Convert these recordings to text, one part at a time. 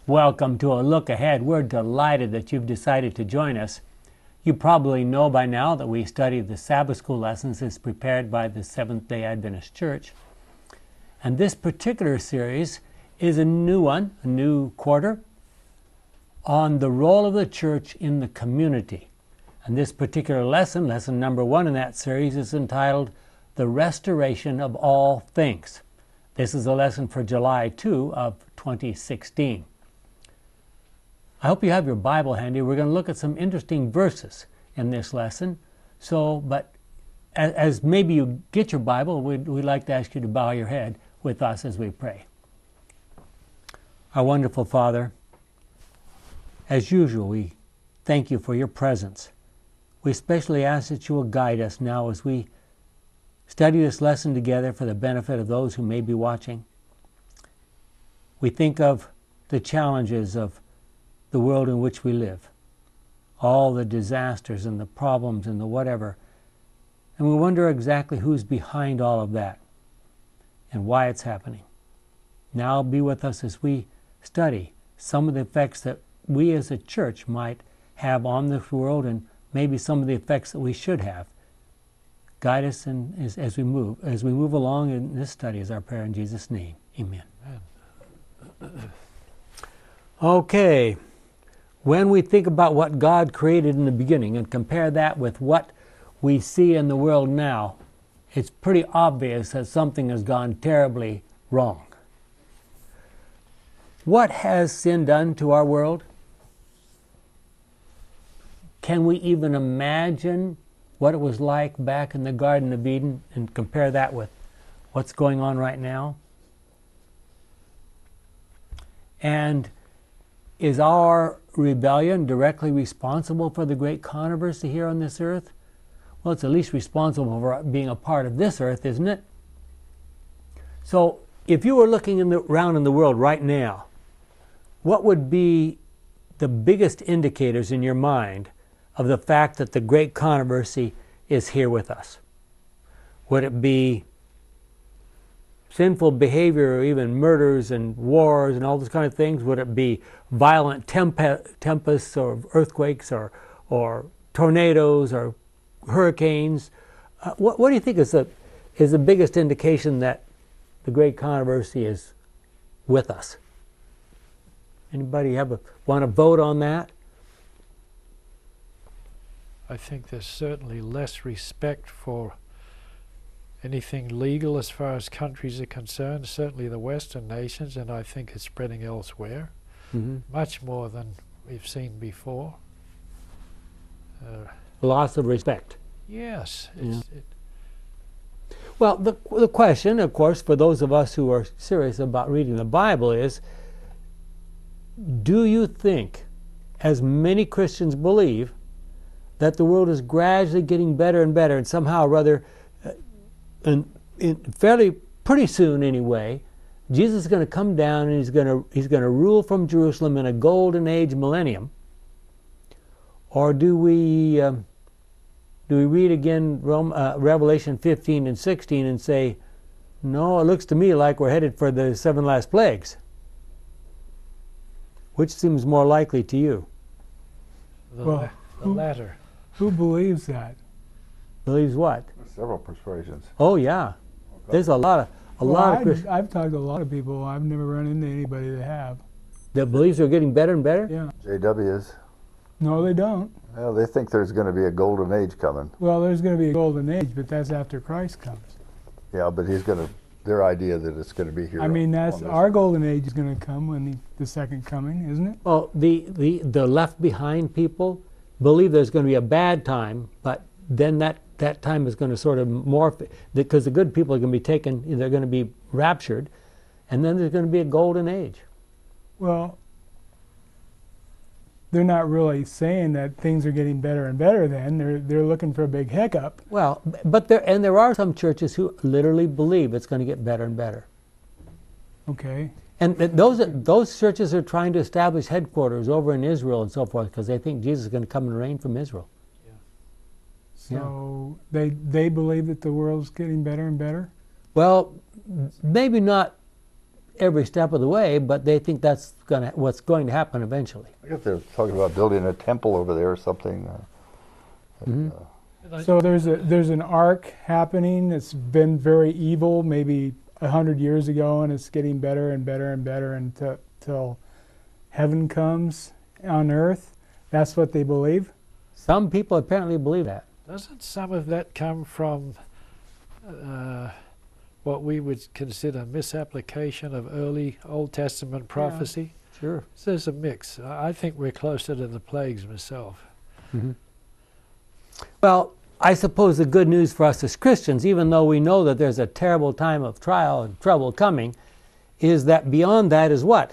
Welcome to a look ahead. We're delighted that you've decided to join us. You probably know by now that we study the Sabbath school lessons as prepared by the Seventh-day Adventist Church. And this particular series is a new one, a new quarter, on the role of the church in the community. And this particular lesson, lesson number 1 in that series, is entitled The Restoration of All Things. This is a lesson for July 2 of 2016. I hope you have your Bible handy. We're going to look at some interesting verses in this lesson. But as maybe you get your Bible, we'd like to ask you to bow your head with us as we pray. Our wonderful Father, as usual, we thank you for your presence. We especially ask that you will guide us now as we study this lesson together for the benefit of those who may be watching. We think of the challenges of the world in which we live, all the disasters and the problems and the whatever, and we wonder exactly who's behind all of that and why it's happening. Now be with us as we study some of the effects that we as a church might have on this world and maybe some of the effects that we should have. Guide us as we move along in this study is our prayer in Jesus' name. Amen. Okay. When we think about what God created in the beginning and compare that with what we see in the world now, it's pretty obvious that something has gone terribly wrong. What has sin done to our world? Can we even imagine what it was like back in the Garden of Eden and compare that with what's going on right now? And is our rebellion directly responsible for the great controversy here on this earth? Well, it's at least responsible for being a part of this earth, isn't it? So, if you were looking around in the world right now, what would be the biggest indicators in your mind of the fact that the great controversy is here with us? Would it be sinful behavior or even murders and wars and all those kind of things? Would it be violent tempests or earthquakes or tornadoes or hurricanes? What do you think is the biggest indication that the great controversy is with us? Anybody want to vote on that? I think there's certainly less respect for anything legal as far as countries are concerned, certainly the Western nations, and I think it's spreading elsewhere, much more than we've seen before. Loss of respect. Yes. Well, the question, of course, for those of us who are serious about reading the Bible is, do you think, as many Christians believe, that the world is gradually getting better and better, and somehow or other, pretty soon anyway, Jesus is going to come down and he's going to rule from Jerusalem in a golden age millennium? Or do we read again Revelation 15 and 16 and say, no, it looks to me like we're headed for the 7 last plagues? Which seems more likely to you? The latter. Who believes that? Believes what? Several persuasions. Oh yeah, there's a lot of Christians. I've talked to a lot of people. I've never run into anybody that have. That believes they're getting better and better? Yeah. JWs. No, they don't. Well, they think there's going to be a golden age coming. Well, there's going to be a golden age, but that's after Christ comes. Yeah, but their idea that it's going to be here. I mean, that's our golden age is going to come when the second coming, isn't it? Well, the left behind people believe there's going to be a bad time, but then that time is going to sort of morph, because the good people are going to be taken, they're going to be raptured, and then there's going to be a golden age. Well, they're not really saying that things are getting better and better then. They're looking for a big hiccup. Well, but there are some churches who literally believe it's going to get better and better. Okay. And those churches are trying to establish headquarters over in Israel and so forth because they think Jesus is going to come and reign from Israel. So they believe that the world's getting better and better? Well, maybe not every step of the way, but they think that's what's going to happen eventually. I guess they're talking about building a temple over there or something. So there's an arc happening. It's been very evil, maybe 100 years ago, and it's getting better and better and better until heaven comes on earth. That's what they believe. Some people apparently believe that. Doesn't some of that come from what we would consider misapplication of early Old Testament prophecy? Yeah, sure. So there's a mix. I think we're closer to the plagues myself. Mm-hmm. Well, I suppose the good news for us as Christians, even though we know that there's a terrible time of trial and trouble coming, is that beyond that is what?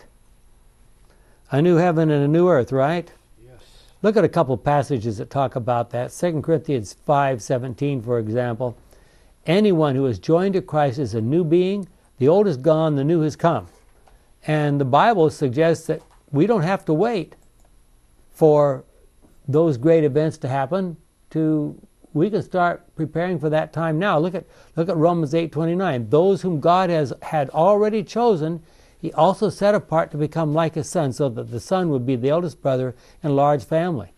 A new heaven and a new earth, right? Yes. Look at a couple passages that talk about that. 2 Corinthians 5:17, for example. Anyone who is joined to Christ is a new being. The old is gone, the new has come. And the Bible suggests that we don't have to wait for those great events to happen. We can start preparing for that time now. Look at Romans 8:29. Those whom God had already chosen, He also set apart to become like His Son, so that the Son would be the eldest brother in a large family.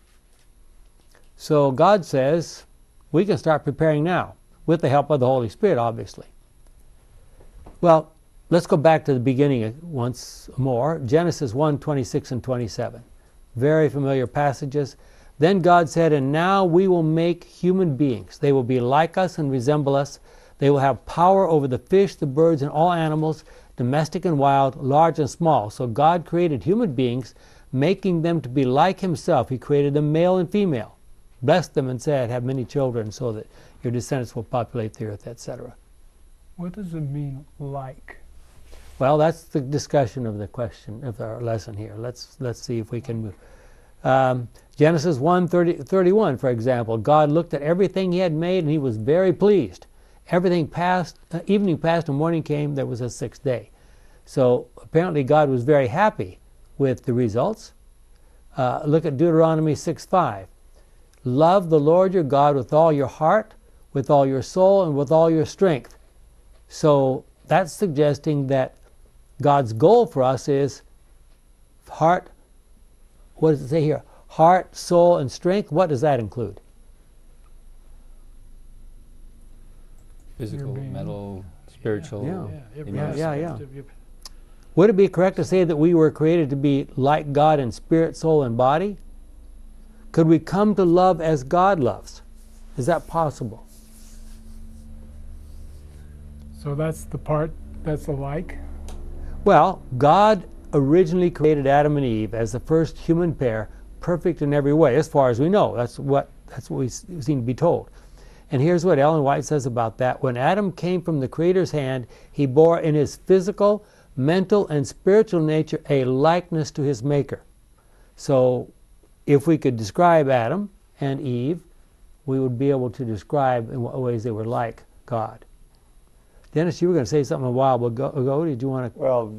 So God says we can start preparing now, with the help of the Holy Spirit, obviously. Well, let's go back to the beginning once more. Genesis 1:26 and 27. Very familiar passages. Then God said, and now we will make human beings. They will be like us and resemble us. They will have power over the fish, the birds, and all animals, domestic and wild, large and small. So God created human beings, making them to be like Himself. He created them male and female. Blessed them and said, have many children so that your descendants will populate the earth, etc. What does it mean, like? Well, that's the discussion of the question of our lesson here. Let's see if we can move. Genesis 1:31, for example, God looked at everything He had made and He was very pleased. Everything passed, evening passed and morning came, there was a sixth day. So apparently God was very happy with the results. Look at Deuteronomy 6:5. Love the Lord your God with all your heart, with all your soul, and with all your strength. So that's suggesting that God's goal for us is heart. What does it say here? Heart, soul, and strength. What does that include? Physical, mental, spiritual. Yeah. Would it be correct to say that we were created to be like God in spirit, soul, and body? Could we come to love as God loves? Is that possible? So that's the part that's alike? Well, God originally created Adam and Eve as the first human pair, perfect in every way, as far as we know. That's what we seem to be told. And here's what Ellen White says about that. When Adam came from the Creator's hand, he bore in his physical, mental, and spiritual nature a likeness to his Maker. So if we could describe Adam and Eve, we would be able to describe in what ways they were like God. Dennis, you were going to say something a while ago. Did you want to? Well,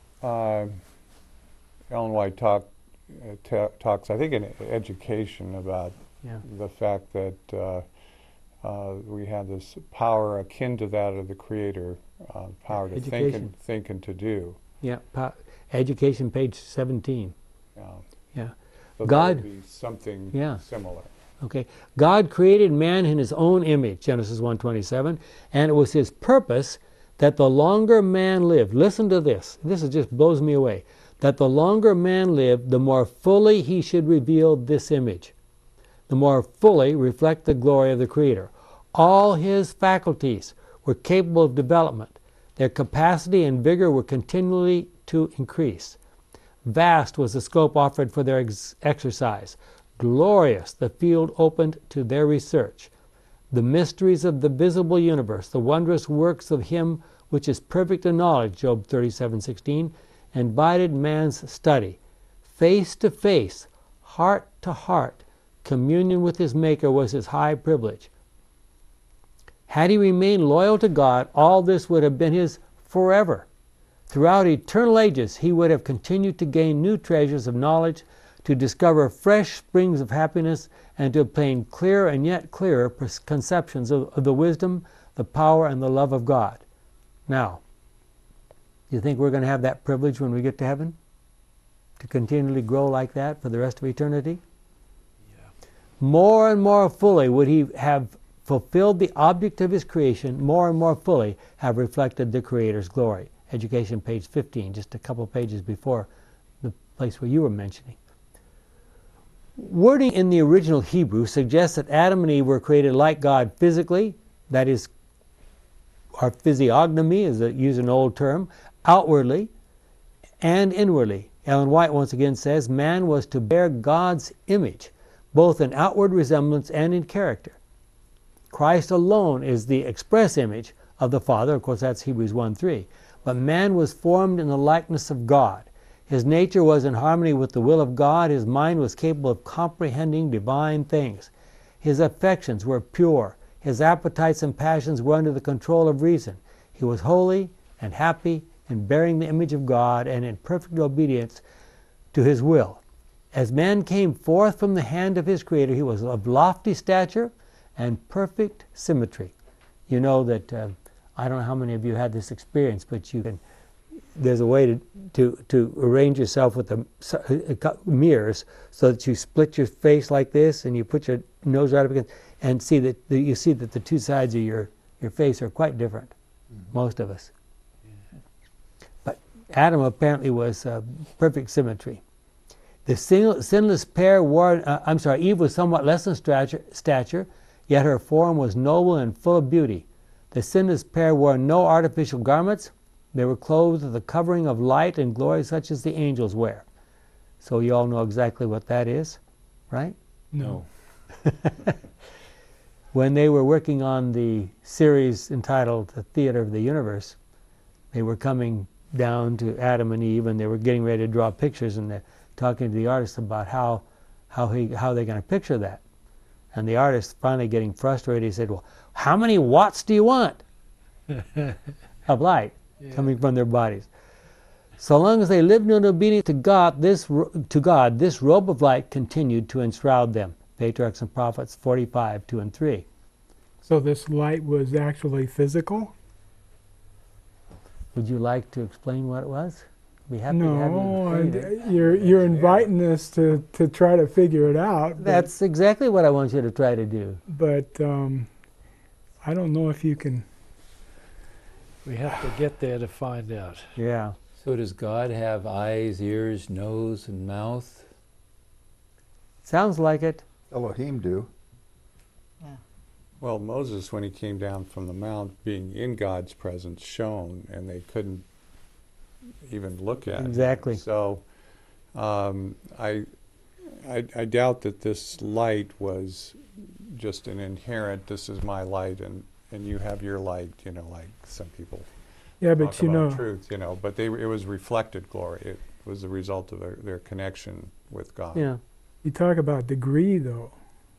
Ellen White talks, I think, in education about the fact that we have this power akin to that of the Creator, power to think and to do. Yeah, education, page 17. Yeah. So God that would be something similar. Okay. God created man in His own image, Genesis 1:27, and it was His purpose that the longer man lived, listen to this, just blows me away, that the longer man lived, the more fully he should reveal this image, the more fully reflect the glory of the Creator. All his faculties were capable of development. Their capacity and vigor were continually to increase. Vast was the scope offered for their exercise. Glorious the field opened to their research. The mysteries of the visible universe, the wondrous works of Him which is perfect in knowledge, Job 37:16, invited man's study. Face to face, heart to heart, communion with his Maker was his high privilege. Had he remained loyal to God, all this would have been his forever. Throughout eternal ages, he would have continued to gain new treasures of knowledge, to discover fresh springs of happiness, and to obtain clearer and yet clearer conceptions of the wisdom, the power, and the love of God. Now, Do you think we're going to have that privilege when we get to heaven? To continually grow like that for the rest of eternity? Yeah. More and more fully would he have fulfilled the object of his creation, more and more fully have reflected the Creator's glory. Education, page 15, just a couple pages before the place where you were mentioning. Wording in the original Hebrew suggests that Adam and Eve were created like God physically, that is, our physiognomy is to use an old term, outwardly and inwardly. Ellen White once again says, man was to bear God's image, both in outward resemblance and in character. Christ alone is the express image of the Father. Of course, that's Hebrews 1:3. But man was formed in the likeness of God. His nature was in harmony with the will of God. His mind was capable of comprehending divine things. His affections were pure. His appetites and passions were under the control of reason. He was holy and happy in bearing the image of God and in perfect obedience to his will. As man came forth from the hand of his Creator, he was of lofty stature and perfect symmetry. You know that, I don't know how many of you had this experience, but you can, there's a way to arrange yourself with the mirrors so that you split your face like this and you put your nose right up against, and see that you see that the two sides of your face are quite different, most of us. But Adam apparently was perfect symmetry. The sinless pair wore, Eve was somewhat less than stature, yet her form was noble and full of beauty. The sinless pair wore no artificial garments. They were clothed with a covering of light and glory such as the angels wear. So you all know exactly what that is, right? No. When they were working on the series entitled The Theater of the Universe, they were coming down to Adam and Eve, and they were getting ready to draw pictures, and they're talking to the artist about how they're going to picture that. And the artist, finally getting frustrated, he said, well, how many watts do you want of light coming from their bodies? So long as they lived in obedience to God, this robe of light continued to enshroud them. Patriarchs and Prophets 45, 2 and 3. So this light was actually physical? Would you like to explain what it was? I'd be happy to have you No, explain it. you're inviting us to try to figure it out. That's exactly what I want you to try to do. But I don't know if you can. We have to get there to find out. Yeah. So does God have eyes, ears, nose, and mouth? Sounds like it. Elohim do. Well, Moses, when he came down from the mount, being in God's presence, shone, and they couldn't even look at him. Exactly. So I doubt that this light was just an inherent, this is my light, and you have your light, like some people Yeah, talk but you about know, truth, but it was reflected glory. It was the result of their connection with God. Yeah. you talk about degree, though.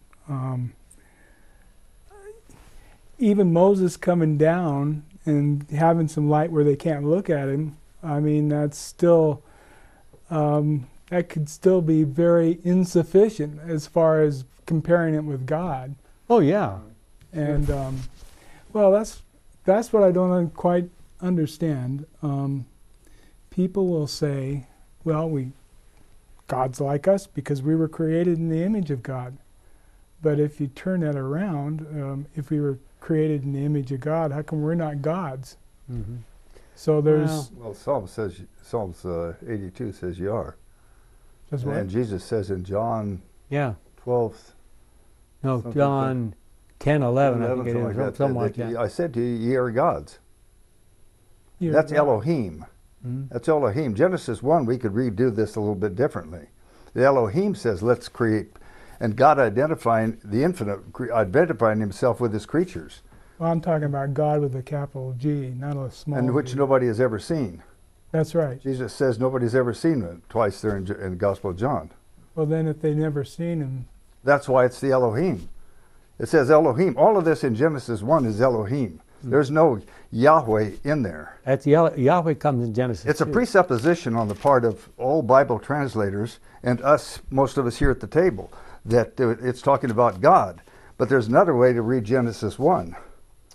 Even Moses coming down and having some light where they can't look at him, I mean, that's still, that could still be very insufficient as far as comparing it with God. Oh, yeah. And, well, that's what I don't quite understand. People will say, well, God's like us because we were created in the image of God. But if you turn that around, if we were created in the image of God, how come we're not gods? Mm-hmm. So there's... Well, Psalms 82 says you are. That's what? And Jesus says in John Yeah. 12, No, Something John 10, 11, I think it something is. like Something like that. I said to you, ye are gods. You're That's God. Elohim. Mhm. That's Elohim. Genesis 1, we could redo this a little bit differently. The Elohim says, let's create, and God identifying the infinite, identifying himself with his creatures, Well, I'm talking about God with a capital G, not a small and which g. nobody has ever seen. That's right. Jesus says nobody's ever seen it twice there in the Gospel of John. Well, then if they've never seen him, That's why it's the Elohim. It says Elohim. All of this in Genesis 1 is Elohim. There's no Yahweh in there. That's Yahweh comes in Genesis. It's a 2. presupposition on the part of all Bible translators and us, most of us here at the table, that it's talking about God. But there's another way to read Genesis 1.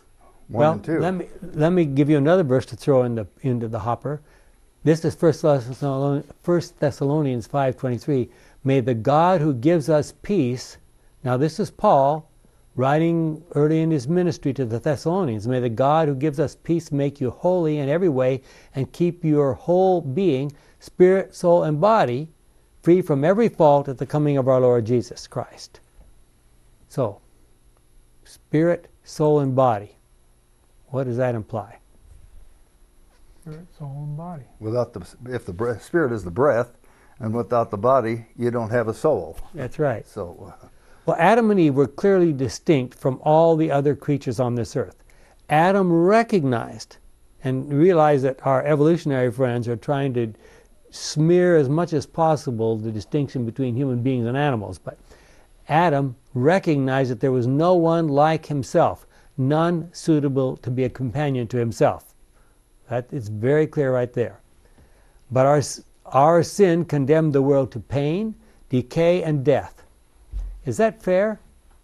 1 and 2. let me give you another verse to throw into the hopper. This is 1 Thessalonians 5:23. May the God who gives us peace. Now this is Paul writing early in his ministry to the Thessalonians. May the God who gives us peace make you holy in every way and keep your whole being, spirit, soul, and body free from every fault at the coming of our Lord Jesus Christ. So, spirit, soul, and body. What does that imply? Spirit, soul, and body. If the spirit is the breath, and without the body, you don't have a soul. That's right. So, well, Adam and Eve were clearly distinct from all the other creatures on this earth. Adam recognized and realized that our evolutionary friends are trying to smear as much as possible the distinction between human beings and animals. But Adam recognized that there was no one like himself, none suitable to be a companion to himself. That is very clear right there. But our sin condemned the world to pain, decay, and death. Is that fair?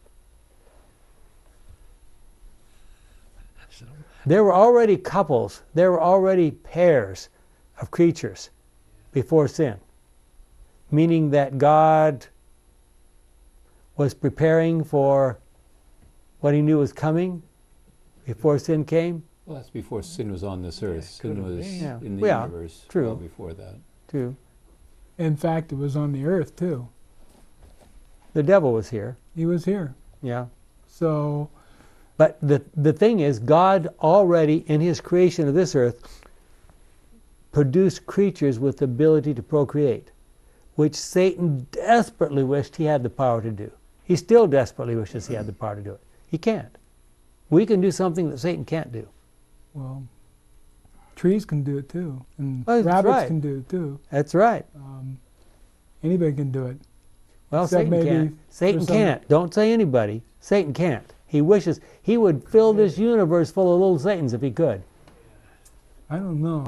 There were already couples, there were already pairs of creatures before sin, meaning that God was preparing for what he knew was coming before sin came. Well, that's before sin was on this earth. Sin was in the universe true. well before that. True. In fact, it was on the earth too. The devil was here. He was here. Yeah. So, but the thing is, God already in his creation of this earth produced creatures with the ability to procreate, which Satan desperately wished he had the power to do. He still desperately wishes he had the power to do it. He can't. We can do something that Satan can't do. well, trees can do it too, and Well, that's rabbits right. can do it too. That's right. Anybody can do it. Well, Except Satan maybe can't. Satan for some- can't. Don't say anybody. Satan can't. He wishes he would fill this universe full of little Satans if he could. I don't know.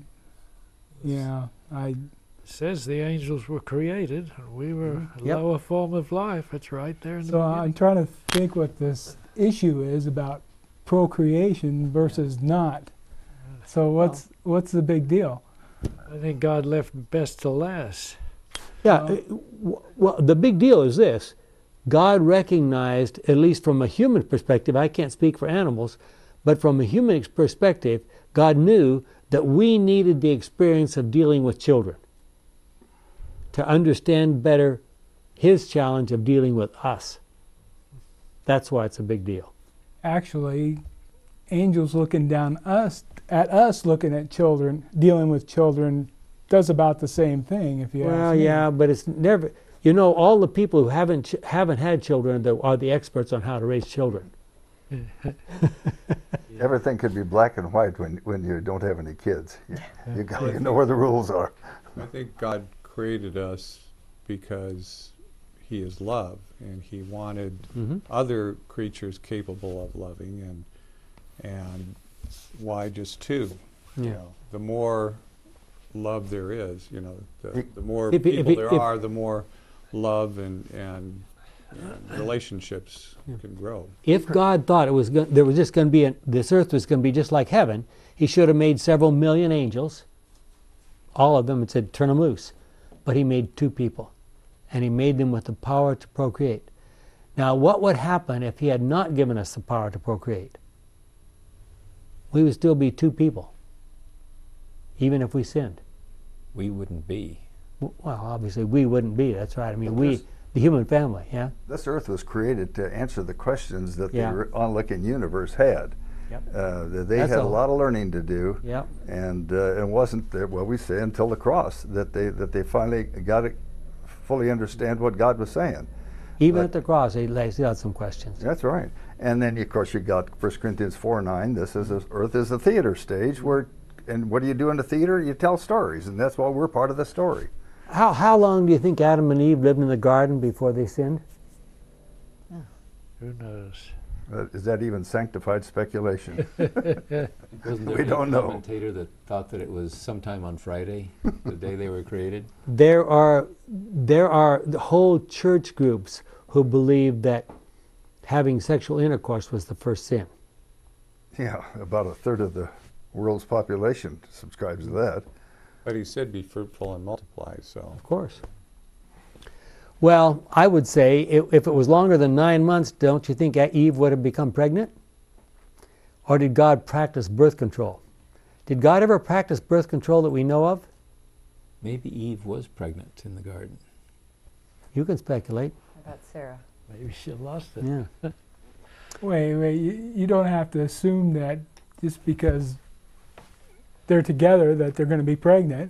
It says the angels were created, and we were a Yep. lower form of life. It's right there in the So beginning. I'm trying to think what this issue is about procreation versus not. So what's the big deal? I think God left best to last. Yeah. Well, the big deal is this. God recognized, at least from a human perspective, I can't speak for animals, but from a human perspective, God knew that we needed the experience of dealing with children to understand better his challenge of dealing with us. That's why it's a big deal. Actually, angels looking down at us looking at children, dealing with children, does about the same thing. If you Well, ask me. yeah, but it's never. You know, all the people who haven't had children are the experts on how to raise children. everything could be black and white when you don't have any kids. You know where the rules are. I think God created us because he is love, and he wanted other creatures capable of loving, and why just two? Yeah. You know, the more love there is, you know, the more If- people if- there if- are, the more love and relationships can grow. If God thought there was just going to be this earth was going to be just like heaven, he should have made several million angels, all of them, and said, turn them loose. But he made two people, and he made them with the power to procreate. Now, what would happen if he had not given us the power to procreate? We would still be two people, even if we sinned. We wouldn't be. Well, obviously, we wouldn't be. That's right. I mean, the human family, yeah? This earth was created to answer the questions that Yeah. the onlooking universe had. Yep. They That's had a- a lot of learning to do, Yep. and it wasn't well, we say until the cross that they finally got to fully understand what God was saying. Even But- at the cross, he lays out some questions. That's right. And then of course you got 1 Corinthians 4:9. Earth is a theater stage and what do you do in the theater? You tell stories, and that's why we're part of the story. How long do you think Adam and Eve lived in the garden before they sinned? Who knows? Is that even sanctified speculation? Wasn't there We any don't know. commentator that thought that it was sometime on Friday, the day they were created? There are the whole church groups who believe that having sexual intercourse was the first sin. Yeah, about a third of the world's population subscribes to that. But he said, be fruitful and multiply, so. Of course. Well, I would say if it was longer than 9 months, don't you think Eve would have become pregnant? Or did God practice birth control? Did God ever practice birth control that we know of? Maybe Eve was pregnant in the garden. You can speculate. How about Sarah? Maybe she lost it. Yeah. Wait, you don't have to assume that just because they're together that they're going to be pregnant.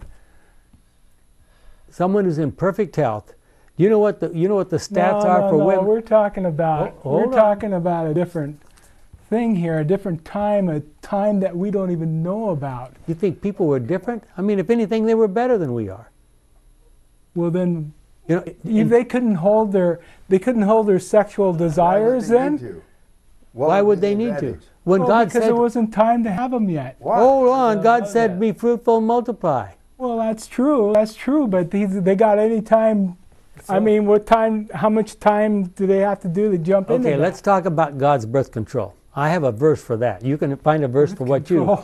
Someone who's in perfect health. You know what the stats are for women? We're talking about Hold on. talking about a different thing here, a different time, a time that we don't even know about. You think people were different? I mean, if anything, they were better than we are. Well, then You know, if they couldn't hold their sexual desires then? why would they need to? When Well, God because said, it wasn't time to have them yet. hold on, God know said, that. be fruitful and multiply. Well, that's true, but they got any time. I mean, what time? How much time do they have to do to jump into Okay, that? let's talk about God's birth control. I have a verse for that. You can find a verse for what you're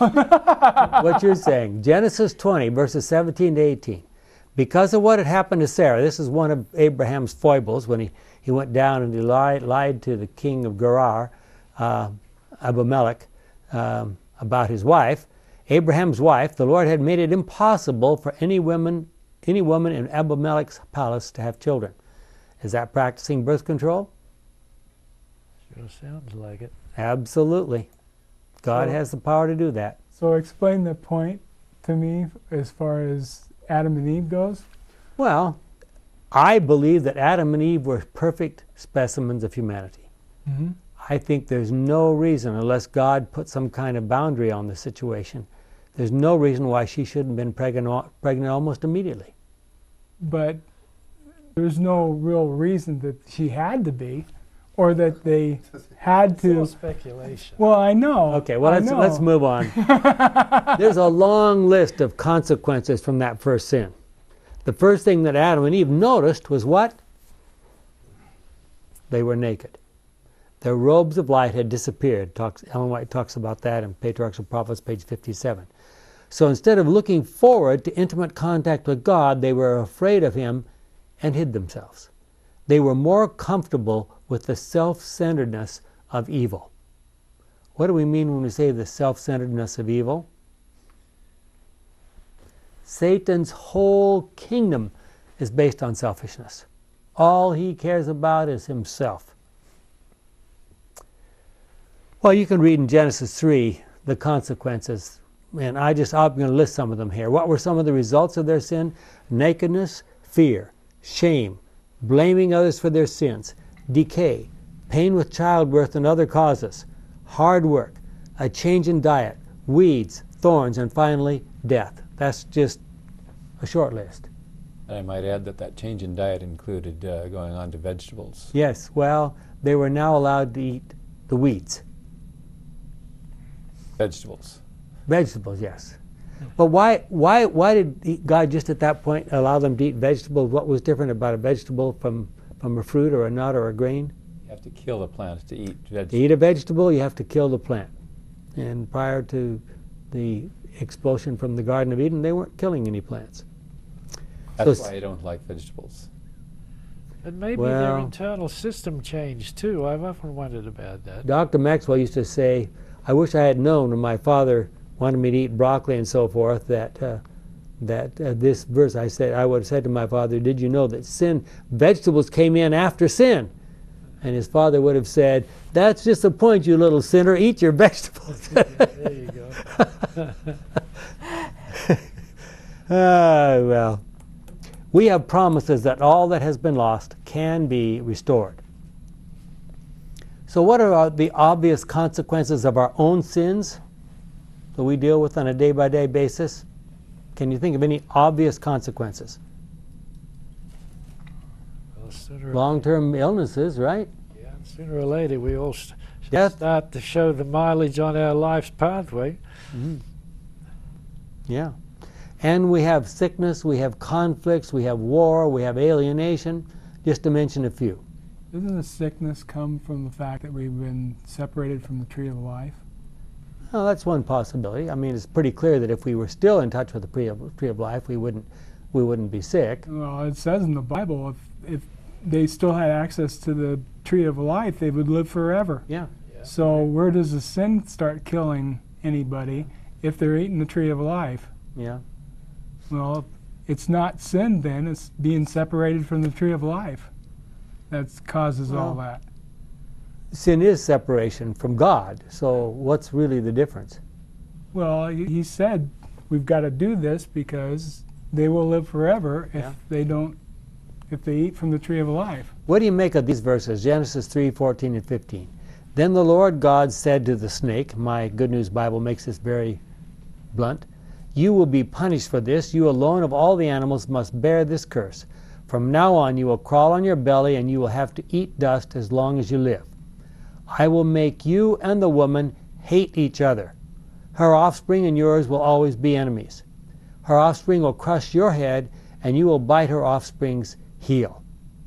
saying. Genesis 20, verses 17 to 18. Because of what had happened to Sarah, this is one of Abraham's foibles when he went down and he lied to the king of Gerar, Abimelech, about his wife. Abraham's wife, the Lord had made it impossible for any woman in Abimelech's palace to have children. Is that practicing birth control? Sure sounds like it. Absolutely. God So- has the power to do that. So explain the point to me as far as Adam and Eve goes. Well, I believe that Adam and Eve were perfect specimens of humanity. Mm-hmm. I think there's no reason, unless God put some kind of boundary on the situation, there's no reason why she shouldn't have been pregnant almost immediately. But there's no real reason that she had to be, or that they had It's all to. speculation. Well, I know. Okay, well, I let's know. move on. There's a long list of consequences from that first sin. The first thing that Adam and Eve noticed was what? They were naked. Their robes of light had disappeared. Ellen White talks about that in Patriarchs and Prophets, page 57. So instead of looking forward to intimate contact with God, they were afraid of Him and hid themselves. They were more comfortable with the self-centeredness of evil. What do we mean when we say the self-centeredness of evil? Satan's whole kingdom is based on selfishness. All he cares about is himself. Well, you can read in Genesis 3 the consequences, and I'm going to list some of them here. What were some of the results of their sin? Nakedness, fear, shame, blaming others for their sins, decay, pain with childbirth and other causes, hard work, a change in diet, weeds, thorns, and finally, death. That's just a short list. And I might add that change in diet included going on to vegetables. Yes, well, they were now allowed to eat the weeds. Vegetables. Vegetables, yes. But why did God just at that point allow them to eat vegetables? What was different about a vegetable from a fruit or a nut or a grain? You have to kill the plants to eat vegetables. To eat a vegetable, you have to kill the plant. And prior to the expulsion from the Garden of Eden, they weren't killing any plants. That's So why I don't like vegetables. And maybe their Well- internal system changed too. I've often wondered about that. Dr. Maxwell used to say, I wish I had known when my father wanted me to eat broccoli and so forth that this verse, I would have said to my father, did you know that vegetables came in after sin? And his father would have said, that's just the point, you little sinner, eat your vegetables. There you go. Well, we have promises that all that has been lost can be restored. So what are the obvious consequences of our own sins that we deal with on a day-by-day basis? Can you think of any obvious consequences? Well, sooner, Long-term illnesses, right? yeah, sooner or later we all should Death. start to show the mileage on our life's pathway. Yeah. And we have sickness, we have conflicts, we have war, we have alienation, just to mention a few. Doesn't the sickness come from the fact that we've been separated from the tree of life? Well, that's one possibility. I mean, it's pretty clear that if we were still in touch with the tree of life, we wouldn't be sick. Well, it says in the Bible, if they still had access to the tree of life, they would live forever. Yeah. So where does the sin start killing anybody if they're eating the tree of life? Yeah. Well, it's not sin then, it's being separated from the tree of life that causes all that. Sin is separation from God, so what's really the difference? Well, he said we've got to do this because they will live forever if they eat from the tree of life. What do you make of these verses, Genesis 3:14 and 15? Then the Lord God said to the snake, my Good News Bible makes this very blunt, you will be punished for this. You alone of all the animals must bear this curse. From now on you will crawl on your belly and you will have to eat dust as long as you live. I will make you and the woman hate each other. Her offspring and yours will always be enemies. Her offspring will crush your head and you will bite her offspring's heel.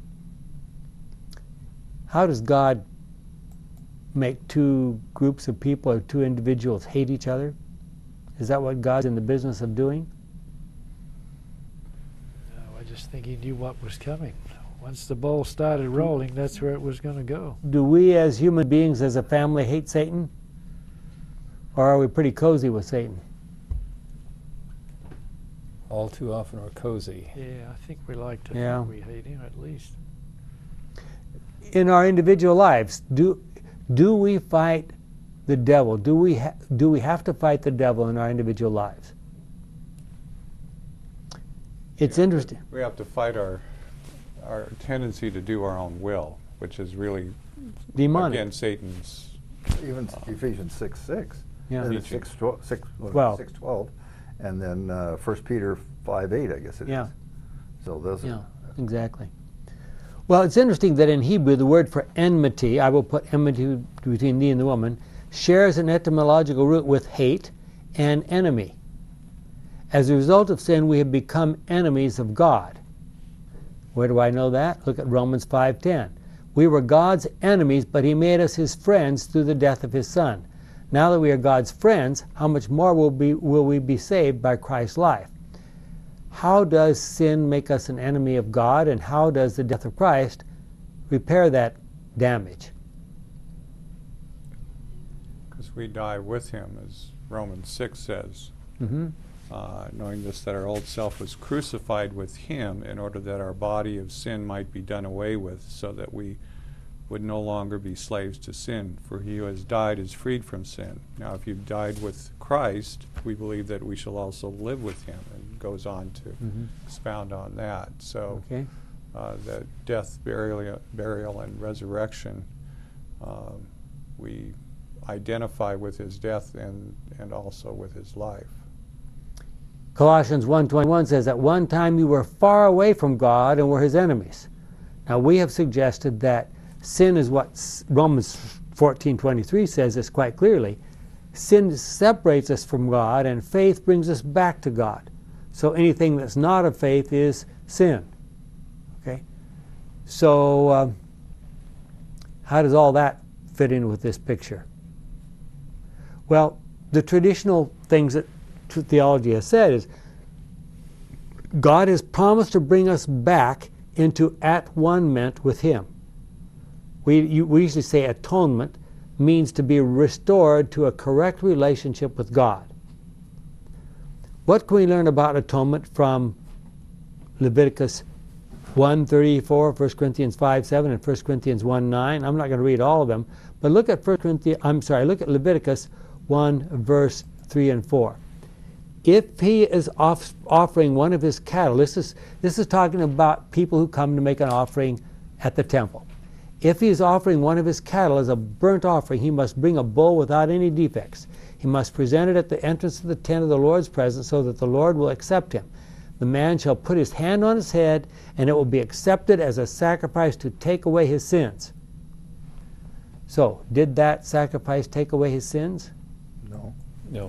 How does God make two groups of people or two individuals hate each other? Is that what God's in the business of doing? No, I just think he knew what was coming. Once the ball started rolling, that's where it was going to go. Do we as human beings, as a family, hate Satan? Or are we pretty cozy with Satan? All too often we're cozy. Yeah, I think we like to think we hate him at least. In our individual lives, do we fight the devil? Do we have to fight the devil in our individual lives? It's interesting. We have to fight our tendency to do our own will, which is really demonic. Again, Satan's. Even Ephesians 6:6. Yeah. And 6:12, and then 1 Peter 5:8, I guess it is. So those are. Exactly. Well, it's interesting that in Hebrew, the word for enmity, I will put enmity between thee and the woman, shares an etymological root with hate and enemy. As a result of sin, we have become enemies of God. Where do I know that? Look at Romans 5:10. We were God's enemies, but he made us his friends through the death of his Son. Now that we are God's friends, how much more will we be saved by Christ's life? How does sin make us an enemy of God, and how does the death of Christ repair that damage? Because we die with him, as Romans 6 says. Mm-hmm. Knowing this, that our old self was crucified with him in order that our body of sin might be done away with, so that we would no longer be slaves to sin. For he who has died is freed from sin. Now, if you've died with Christ, we believe that we shall also live with him, and goes on to expound on that. So the death, burial, and resurrection, we identify with his death and also with his life. Colossians 1:21 says, at one time you were far away from God and were his enemies. Now we have suggested that sin is what Romans 14:23 says this quite clearly. Sin separates us from God, and faith brings us back to God. So anything that's not of faith is sin. Okay? So how does all that fit in with this picture? Well, the traditional things that theology has said is God has promised to bring us back into at-one-ment with him. We usually say atonement means to be restored to a correct relationship with God. What can we learn about atonement from Leviticus 1:34, 1 Corinthians 5:7, and 1 Corinthians 1:9? I'm not going to read all of them, but look at look at Leviticus 1 verse 3 and 4. If he is offering one of his cattle, this is talking about people who come to make an offering at the temple. If he is offering one of his cattle as a burnt offering, he must bring a bull without any defects. He must present it at the entrance of the tent of the Lord's presence, so that the Lord will accept him. The man shall put his hand on his head, and it will be accepted as a sacrifice to take away his sins. So, did that sacrifice take away his sins? No.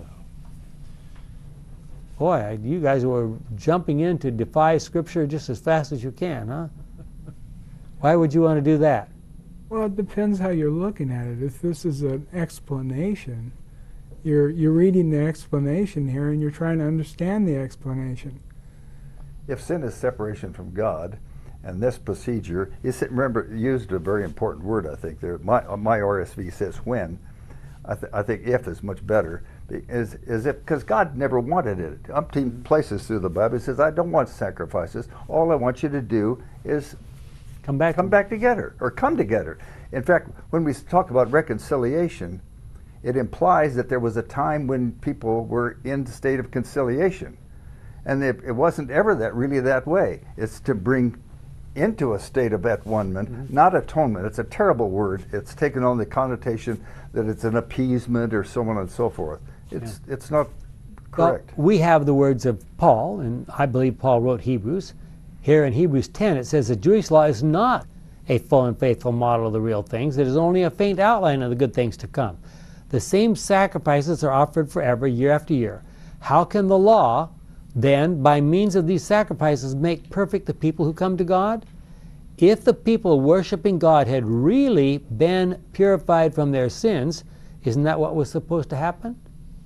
Boy, you guys were jumping in to defy Scripture just as fast as you can, huh? Why would you want to do that? Well, it depends how you're looking at it. If this is an explanation, You're reading the explanation here, and you're trying to understand the explanation. If sin is separation from God, and this procedure is, remember, used a very important word, I think there. My RSV says when. I think if is much better. Is it because God never wanted it? Umpteen places through the Bible, it says, I don't want sacrifices. All I want you to do is come back together, or come together. In fact, when we talk about reconciliation, it implies that there was a time when people were in the state of conciliation. And it wasn't ever really that way. It's to bring into a state of at-one-ment, not atonement. It's a terrible word. It's taken on the connotation that it's an appeasement or so on and so forth. It's not correct. Well, we have the words of Paul, and I believe Paul wrote Hebrews. Here in Hebrews 10 it says the Jewish law is not a full and faithful model of the real things. It is only a faint outline of the good things to come. The same sacrifices are offered forever, year after year. How can the law then, by means of these sacrifices, make perfect the people who come to God? If the people worshiping God had really been purified from their sins, isn't that what was supposed to happen?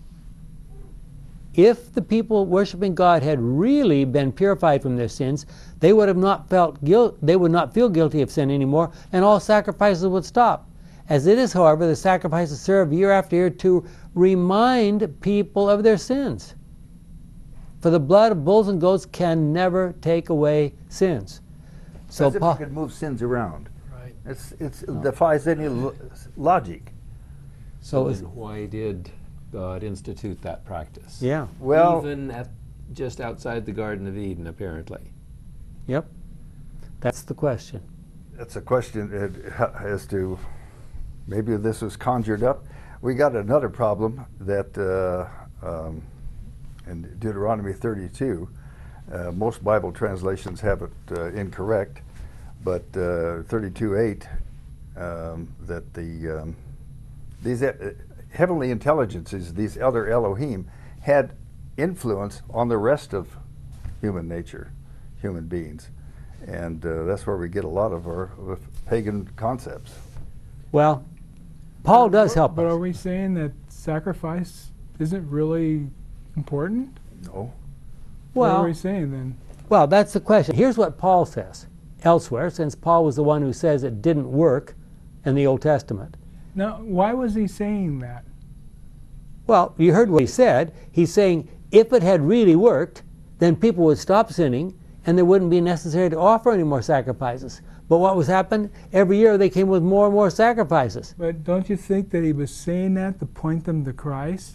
If the people worshiping God had really been purified from their sins, they would have not felt guilt. They would not feel guilty of sin anymore, and all sacrifices would stop. As it is, however, the sacrifices serve year after year to remind people of their sins. For the blood of bulls and goats can never take away sins. So as if you could move sins around. Right. It defies any logic. So why did God institute that practice? Yeah. Well, even just outside the Garden of Eden, apparently. Yep. That's the question. That's a question as to maybe this was conjured up. We got another problem that in Deuteronomy 32, most Bible translations have it incorrect, but 32:8, that these heavenly intelligences, these other Elohim, had influence on the rest of human nature, human beings. And that's where we get a lot of our pagan concepts. Well, Paul does help But us. are we saying that sacrifice isn't really important? No. What are Well, we saying then? well, that's the question. Here's what Paul says elsewhere, since Paul was the one who says it didn't work in the Old Testament. Now, why was he saying that? Well, you heard what he said. He's saying if it had really worked, then people would stop sinning and there wouldn't be necessary to offer any more sacrifices. But what was happening? Every year they came with more and more sacrifices. But don't you think that he was saying that to point them to Christ?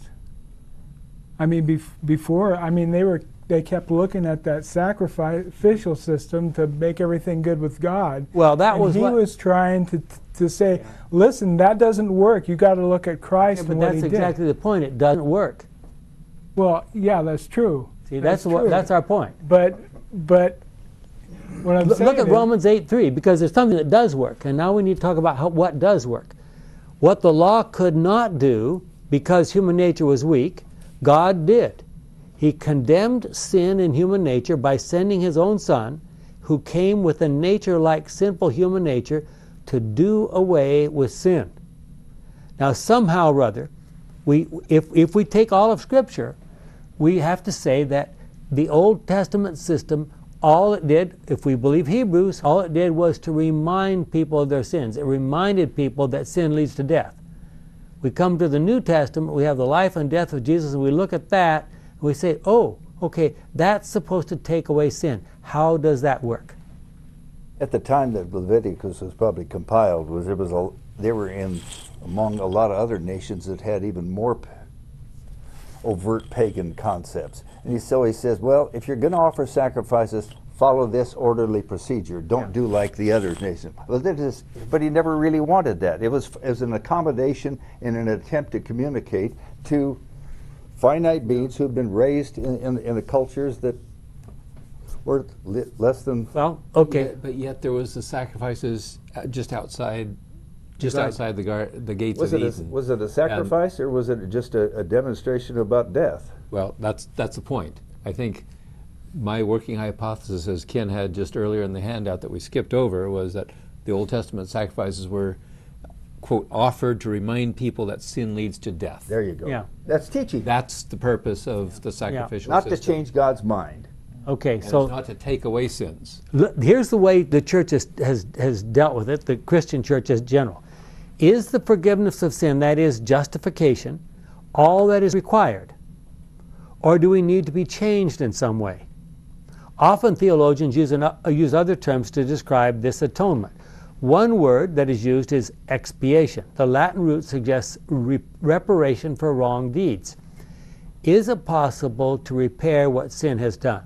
I mean, before, I mean, they kept looking at that sacrificial system to make everything good with God. Well, that and was he what was trying to say, listen, that doesn't work. You got to look at Christ but and what that's he exactly did. the point. It doesn't work. Well, yeah, that's true. See, that's true. that's our point. But what I'm saying Look at is, Romans 8:3, because there's something that does work, and now we need to talk about what does work. What the law could not do, because human nature was weak, God did. He condemned sin in human nature by sending His own Son, who came with a nature like sinful human nature, to do away with sin. Now, somehow or other, if we take all of Scripture, we have to say that the Old Testament system, all it did, if we believe Hebrews, all it did was to remind people of their sins. It reminded people that sin leads to death. We come to the New Testament, we have the life and death of Jesus, and we look at that, and we say, oh, okay, that's supposed to take away sin. How does that work? At the time that Leviticus was probably compiled, they were in among a lot of other nations that had even more overt pagan concepts. And so he says, well, if you're going to offer sacrifices, follow this orderly procedure. Don't do like the other nations. But he never really wanted that. It was as an accommodation in an attempt to communicate to finite beings who've been raised in the cultures that were less than... Well, okay. But yet there was the sacrifices just outside the gates of Eden. Was it a sacrifice, or was it just a demonstration about death? Well, that's the point. I think my working hypothesis, as Ken had just earlier in the handout that we skipped over, was that the Old Testament sacrifices were quote, offered to remind people that sin leads to death. There you go. Yeah. That's teaching. That's the purpose of the sacrificial Not system. to change God's mind. Okay, And so it's not to take away sins. here's the way the church has dealt with it, the Christian church as general. Is the forgiveness of sin, that is justification, all that is required? Or do we need to be changed in some way? Often theologians use other terms to describe this atonement. One word that is used is expiation. The Latin root suggests reparation for wrong deeds. Is it possible to repair what sin has done?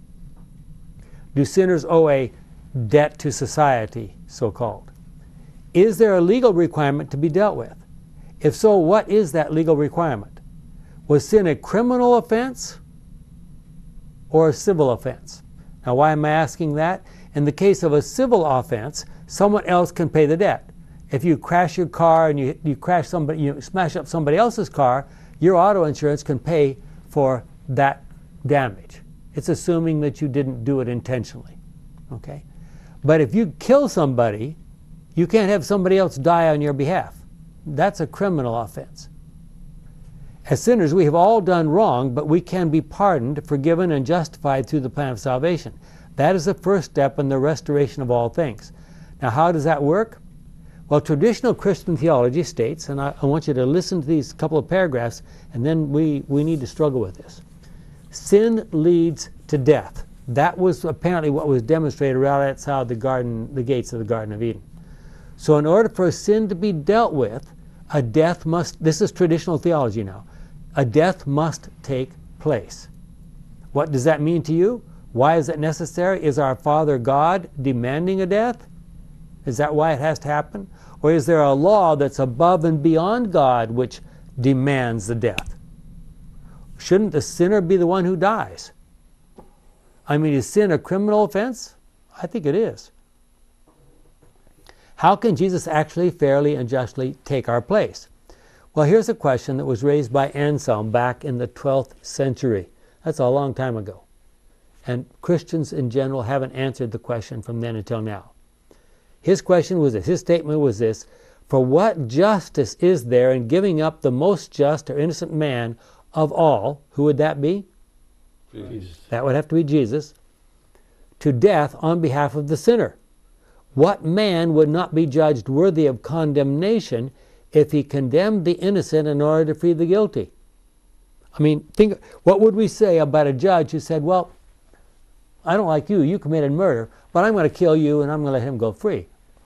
Do sinners owe a debt to society, so-called? Is there a legal requirement to be dealt with? If so, what is that legal requirement? Was sin a criminal offense or a civil offense? Now, why am I asking that? In the case of a civil offense, someone else can pay the debt. If you crash your car and you smash up somebody else's car, your auto insurance can pay for that damage. It's assuming that you didn't do it intentionally. Okay? But if you kill somebody, you can't have somebody else die on your behalf. That's a criminal offense. As sinners, we have all done wrong, but we can be pardoned, forgiven, and justified through the plan of salvation. That is the first step in the restoration of all things. Now, how does that work? Well, traditional Christian theology states, and I want you to listen to these couple of paragraphs, and then we need to struggle with this. Sin leads to death. That was apparently what was demonstrated right outside the gates of the Garden of Eden. So in order for sin to be dealt with, a death must, this is traditional theology now, a death must take place. What does that mean to you? Why is it necessary? Is our Father God demanding a death? Is that why it has to happen? Or is there a law that's above and beyond God which demands the death? Shouldn't the sinner be the one who dies? I mean, is sin a criminal offense? I think it is. How can Jesus actually fairly and justly take our place? Well, here's a question that was raised by Anselm back in the 12th century. That's a long time ago. And Christians in general haven't answered the question from then until now. His question was this, his statement was this: for what justice is there in giving up the most just or innocent man of all? Who would that be? Jesus. That would have to be Jesus. To death on behalf of the sinner. What man would not be judged worthy of condemnation if he condemned the innocent in order to free the guilty? I mean, think, what would we say about a judge who said, well, I don't like you, you committed murder, but I'm going to kill you and I'm going to let him go free?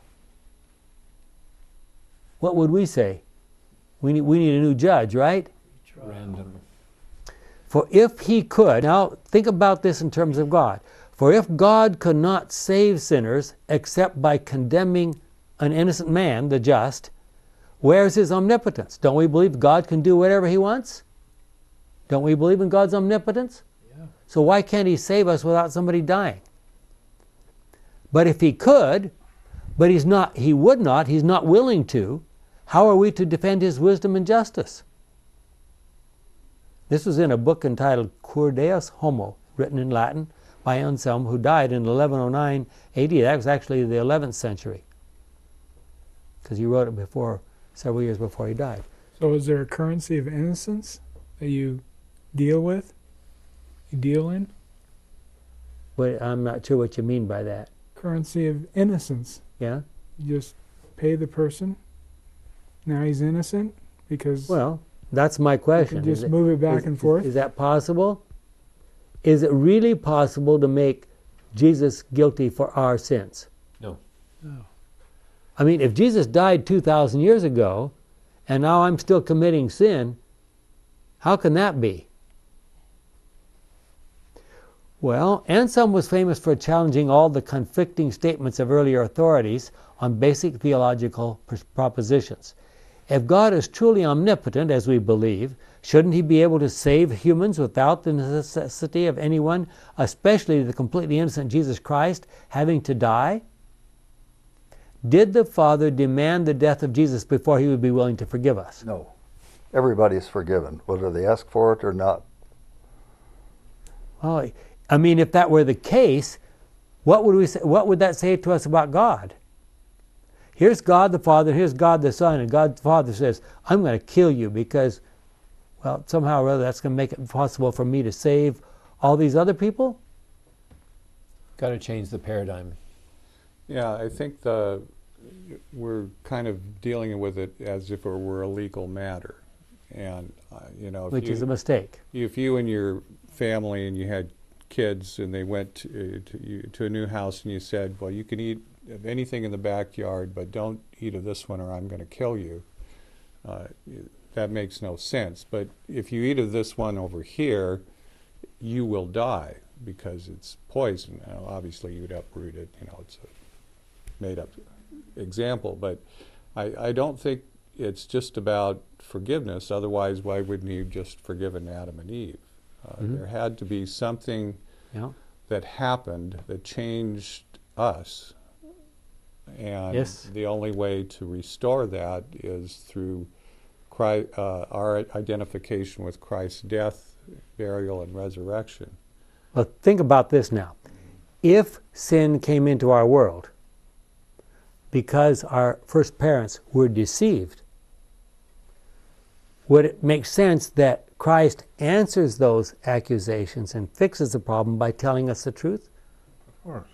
What would we say? We need a new judge, right? Random. For if he could, now think about this in terms of God. For if God could not save sinners except by condemning an innocent man, the just, where's his omnipotence? Don't we believe God can do whatever he wants? Don't we believe in God's omnipotence? Yeah. So why can't he save us without somebody dying? But if he could, but he's not willing to, how are we to defend his wisdom and justice? This was in a book entitled Cur Deus Homo, written in Latin by Anselm, who died in 1109 AD. That was actually the 11th century, because he wrote it several years before he died. So is there a currency of innocence that you deal with? You deal in? But I'm not sure what you mean by that. Currency of innocence. Yeah? You just pay the person. Now he's innocent because Well, that's my question. you can just move it back and forth. Is that possible? Is it really possible to make Jesus guilty for our sins? No. No. I mean, if Jesus died 2,000 years ago, and now I'm still committing sin, how can that be? Well, Anselm was famous for challenging all the conflicting statements of earlier authorities on basic theological propositions. If God is truly omnipotent, as we believe, shouldn't he be able to save humans without the necessity of anyone, especially the completely innocent Jesus Christ, having to die? Did the Father demand the death of Jesus before he would be willing to forgive us? No. Everybody's forgiven, whether they ask for it or not. Well, I mean, if that were the case, what would we say, what would that say to us about God? here's God the Father, here's God the Son, and God the Father says, I'm going to kill you because, well, somehow or other that's going to make it possible for me to save all these other people? Got to change the paradigm. Yeah, I think we're kind of dealing with it as if it were a legal matter. And, Which is a mistake. If you and your family and you had kids and they went to a new house and you said, well, you can eat of anything in the backyard, but don't eat of this one or I'm going to kill you, that makes no sense. But if you eat of this one over here, you will die because it's poison. Now, obviously, you'd uproot it. It's a made-up example. But I don't think it's just about forgiveness. Otherwise, why wouldn't he have just forgiven Adam and Eve? There had to be something that happened that changed us. And the only way to restore that is through our identification with Christ's death, burial, and resurrection. Well, think about this now. If sin came into our world because our first parents were deceived, would it make sense that Christ answers those accusations and fixes the problem by telling us the truth? Of course.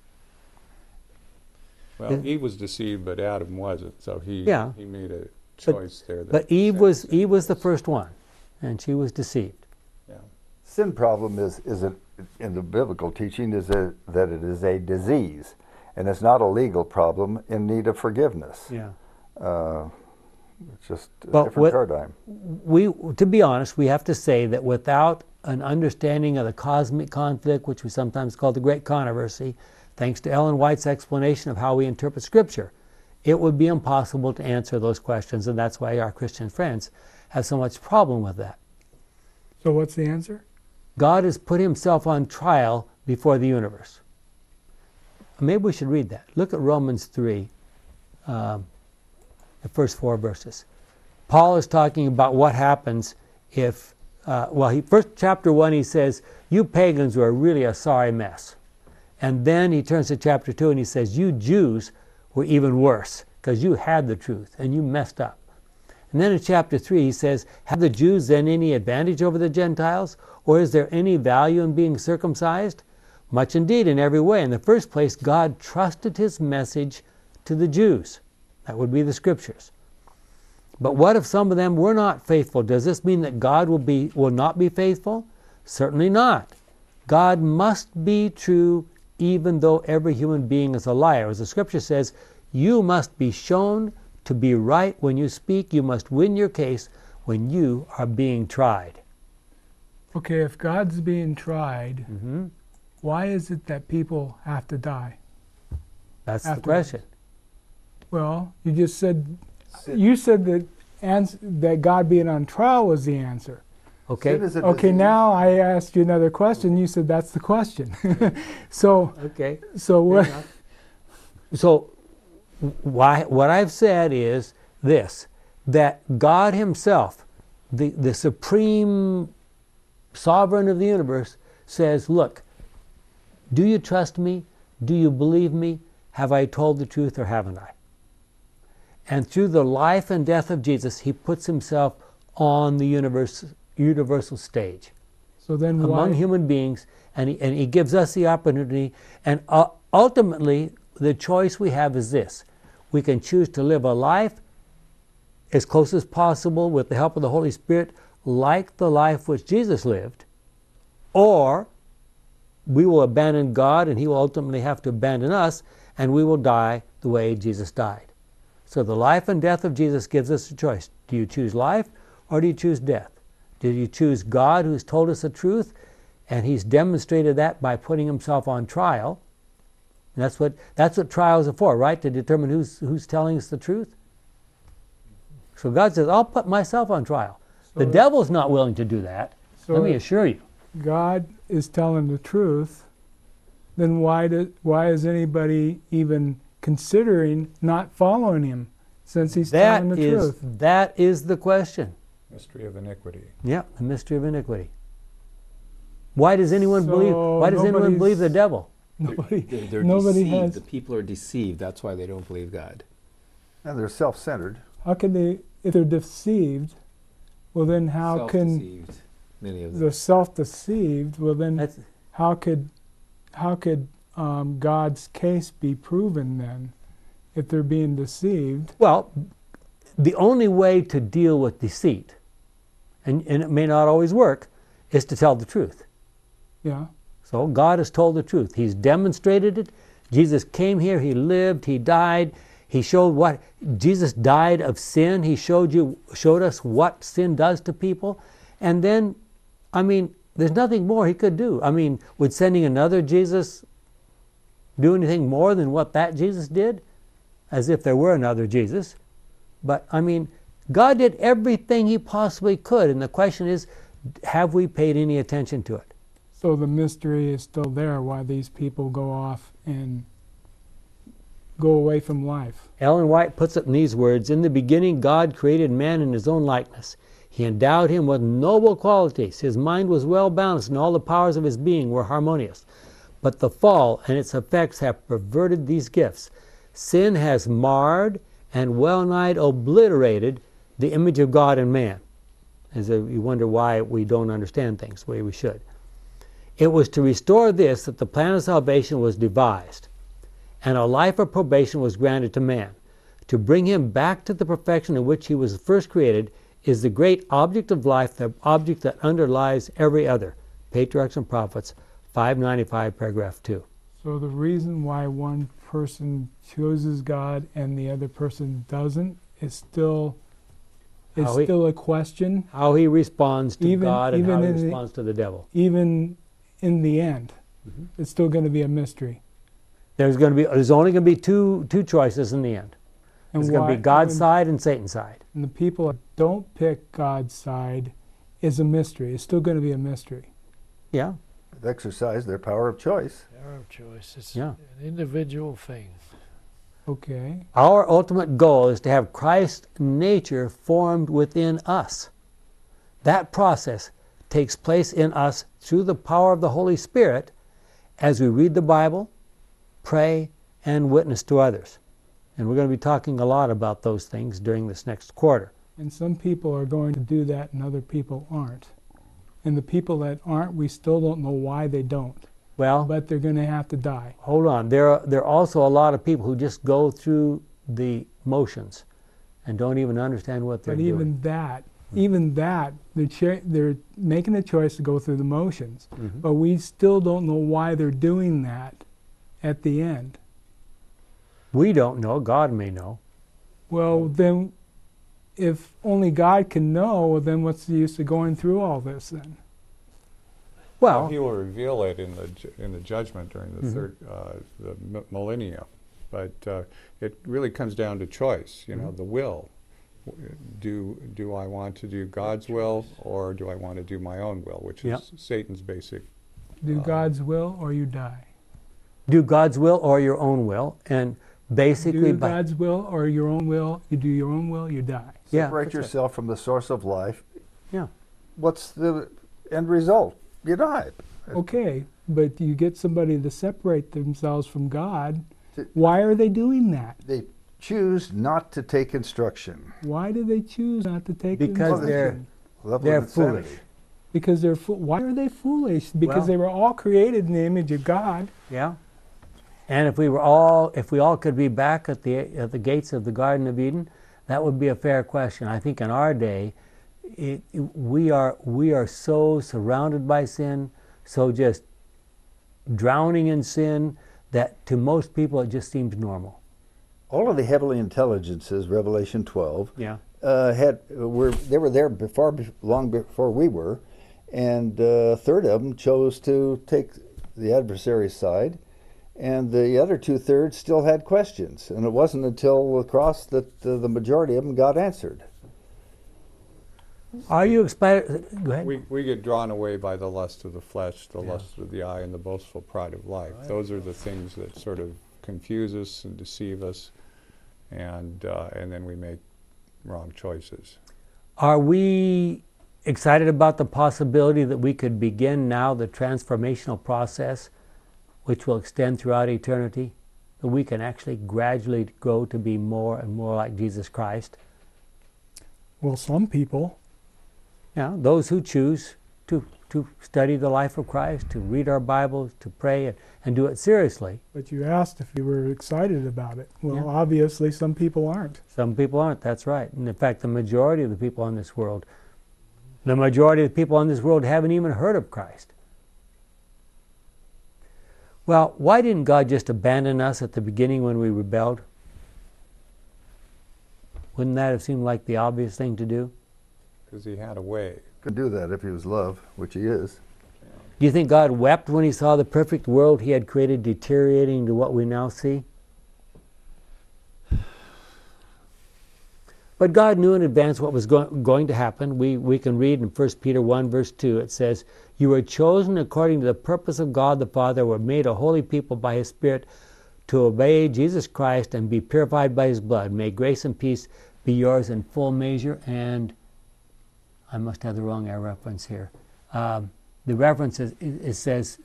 Well, Eve was deceived, but Adam wasn't, so he made a choice there. But Eve was the first one, and she was deceived. Yeah. Sin problem is in the biblical teaching is that it is a disease, and it's not a legal problem in need of forgiveness. Yeah. It's just a different paradigm. To be honest, we have to say that without an understanding of the cosmic conflict, which we sometimes call the Great Controversy, thanks to Ellen White's explanation of how we interpret Scripture, it would be impossible to answer those questions, and that's why our Christian friends have so much problem with that. So what's the answer? God has put himself on trial before the universe. Maybe we should read that. Look at Romans 3, the first 4 verses. Paul is talking about what happens if, first chapter 1 he says, you pagans are really a sorry mess. And then he turns to chapter 2 and he says, you Jews were even worse because you had the truth and you messed up. And then in chapter 3 he says, have the Jews then any advantage over the Gentiles? Or is there any value in being circumcised? Much indeed in every way. In the first place, God trusted his message to the Jews. That would be the Scriptures. But what if some of them were not faithful? Does this mean that God will not be faithful? Certainly not. God must be true even though every human being is a liar. As the Scripture says, you must be shown to be right when you speak. You must win your case when you are being tried. Okay, if God's being tried, why is it that people have to die? That's the question. Well, you just said, that God being on trial was the answer. Okay. Okay, now I asked you another question. You said that's the question. So what? So what I've said is this: that God Himself, the supreme sovereign of the universe, says, "Look, do you trust me? Do you believe me? Have I told the truth or haven't I?" And through the life and death of Jesus, He puts Himself on the universal stage. So then among human beings, and he gives us the opportunity, and ultimately the choice we have is this: we can choose to live a life as close as possible with the help of the Holy Spirit, like the life which Jesus lived, or we will abandon God and He will ultimately have to abandon us, and we will die the way Jesus died. So the life and death of Jesus gives us a choice. Do you choose life or do you choose death? Do you choose God, who's told us the truth, and He's demonstrated that by putting Himself on trial? And that's what trials are for, right? To determine who's telling us the truth. So God says, I'll put myself on trial. The devil's not willing to do that. Let me assure you. God is telling the truth. Then why is anybody even considering not following Him, since He's telling the truth? That is the question. Mystery of iniquity. Yeah, the mystery of iniquity. Why does anyone believe? Why does anyone believe the devil? They're nobody deceived. has. The people are deceived. That's why they don't believe God. And they're self-centered. How can they, if they're deceived, well then how can Self-deceived, many of them. they're self-deceived? Well then, That's, how could God's case be proven then, if they're being deceived? well, the only way to deal with deceit, and it may not always work, is to tell the truth. Yeah. So God has told the truth. He's demonstrated it. Jesus came here, He lived, He died. He showed what Jesus died of sin. He showed us what sin does to people. And then, I mean, there's nothing more He could do. I mean, would sending another Jesus do anything more than what that Jesus did? As if there were another Jesus. But, I mean, God did everything He possibly could. And the question is, have we paid any attention to it? So the mystery is still there, why these people go off and go away from life. Ellen White puts it in these words: in the beginning, God created man in His own likeness. He endowed him with noble qualities. His mind was well balanced, and all the powers of his being were harmonious. But the fall and its effects have perverted these gifts. Sin has marred and well-nigh obliterated the image of God in man. As you wonder why we don't understand things the way we should. It was to restore this that the plan of salvation was devised, and a life of probation was granted to man. To bring him back to the perfection in which he was first created is the great object of life, the object that underlies every other. Patriarchs and Prophets, 595, paragraph 2. So the reason why one person chooses God and the other person doesn't is still a question. How he responds to God and even how he in the- responds to the devil. Even in the end, it's still going to be a mystery. There's only going to be two choices in the end. And There's going to be God's side and Satan's side. And the people that don't pick God's side is a mystery. It's still going to be a mystery. Yeah. They've exercised their power of choice. Power of choice. It's Yeah. an individual thing. Okay. Our ultimate goal is to have Christ's nature formed within us. That process takes place in us through the power of the Holy Spirit as we read the Bible, pray, and witness to others. And we're going to be talking a lot about those things during this next quarter. And some people are going to do that and other people aren't. And the people that aren't, we still don't know why they don't. Well, But they're going to have to die. hold on. There are also a lot of people who just go through the motions and don't even understand what they're But doing. even that, they're making a choice to go through the motions. Mhm. But we still don't know why they're doing that at the end. We don't know. God may know. Well, then, if only God can know, then what's the use of going through all this then? Well, He will reveal it in the judgment during the third millennium, but it really comes down to choice. You know, the will. Do I want to do God's will, or do I want to do my own will, which is Satan's basic. Do God's will or you die. do God's will or your own will, and basically Do God's will or your own will. You do your own will, you die. Yeah, Separate that's right. yourself from the source of life. Yeah. What's the end result? You die. Okay, but you get somebody to separate themselves from God. Th- Why are they doing that? They choose not to take instruction. Why do they choose not to take Because instruction? Level They're of insanity. foolish. Because they're why are they foolish? Because Well- they were all created in the image of God. Yeah. And if we all could be back at the gates of the Garden of Eden, that would be a fair question. I think in our day, we are so surrounded by sin, so just drowning in sin, that to most people it just seems normal. All of the heavenly intelligences, Revelation 12, Yeah. they were there long before we were, and a third of them chose to take the adversary's side, and the other 2/3 still had questions. And it wasn't until the cross that the majority of them got answered. Are you excited? Go ahead. We get drawn away by the lust of the flesh, the lust of the eye, and the boastful pride of life. Those are the things that sort of confuse us and deceive us, and then we make wrong choices. Are we excited about the possibility that we could begin now the transformational process, which will extend throughout eternity? that we can actually gradually grow to be more and more like Jesus Christ? Well, some people. Yeah, those who choose to study the life of Christ, to read our Bibles, to pray, and do it seriously. But you asked if you were excited about it. Well, Yeah. obviously some people aren't. Some people aren't, that's right. And in fact, the majority of the people in this world, haven't even heard of Christ. Well, why didn't God just abandon us at the beginning when we rebelled? Wouldn't that have seemed like the obvious thing to do? Because he had a way. Could do that if he was love, which he is. Do you think God wept when he saw the perfect world he had created deteriorating to what we now see? But God knew in advance what was going to happen. We can read in 1 Peter 1 verse 2, it says, "You were chosen according to the purpose of God the Father, were made a holy people by his Spirit to obey Jesus Christ and be purified by his blood. May grace and peace be yours in full measure." And I must have the wrong reference here. The reference is, it says,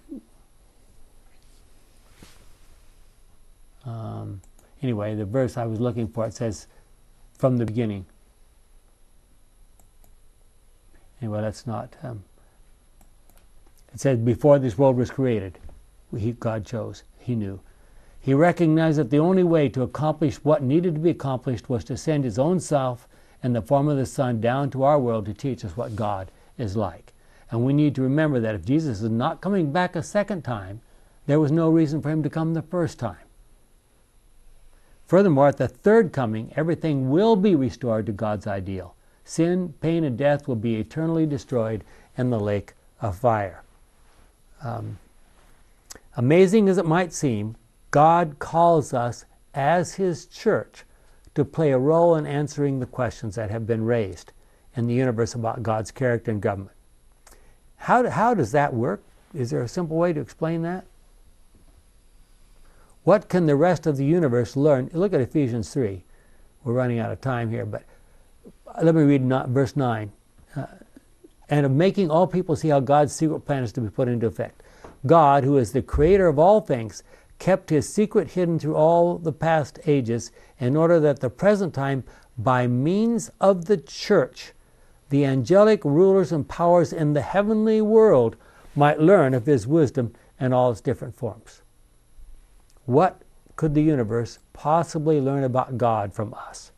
anyway, the verse I was looking for, it says, "From the beginning." Anyway, that's not. It says, "Before this world was created," God chose. He knew. He recognized that the only way to accomplish what needed to be accomplished was to send his own self in the form of the Son down to our world to teach us what God is like. And we need to remember that if Jesus is not coming back a second time, there was no reason for him to come the first time. Furthermore, at the third coming, everything will be restored to God's ideal. Sin, pain, and death will be eternally destroyed in the lake of fire. Amazing as it might seem, God calls us as his church to play a role in answering the questions that have been raised in the universe about God's character and government. How does that work? Is there a simple way to explain that? What can the rest of the universe learn? Look at Ephesians 3. We're running out of time here, but let me read verse 9. "And of making all people see how God's secret plan is to be put into effect. God, who is the creator of all things, kept his secret hidden through all the past ages in order that the present time, by means of the church, the angelic rulers and powers in the heavenly world might learn of his wisdom in all its different forms." What could the universe possibly learn about God from us?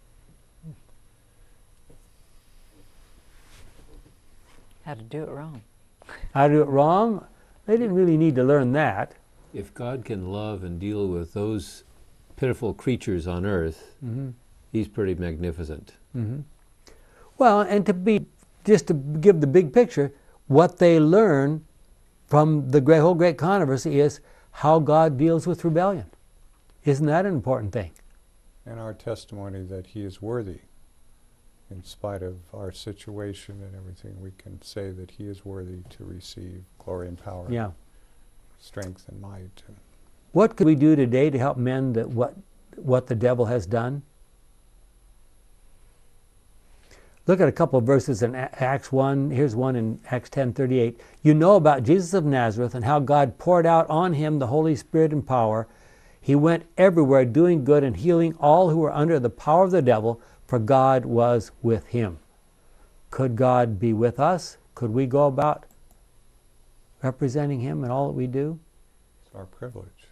How to do it wrong. How to do it wrong? They didn't really need to learn that. If God can love and deal with those pitiful creatures on earth, he's pretty magnificent. Well, and just to give the big picture, what they learn from the whole great controversy is how God deals with rebellion. Isn't that an important thing? And our testimony that he is worthy. In spite of our situation and everything, we can say that he is worthy to receive glory and power, strength and might. What could we do today to help mend what the devil has done? Look at a couple of verses in Acts 1. Here's one in Acts 10:38. "You know about Jesus of Nazareth and how God poured out on him the Holy Spirit and power. He went everywhere doing good and healing all who were under the power of the devil, for God was with him." Could God be with us? Could we go about representing him in all that we do? It's our privilege.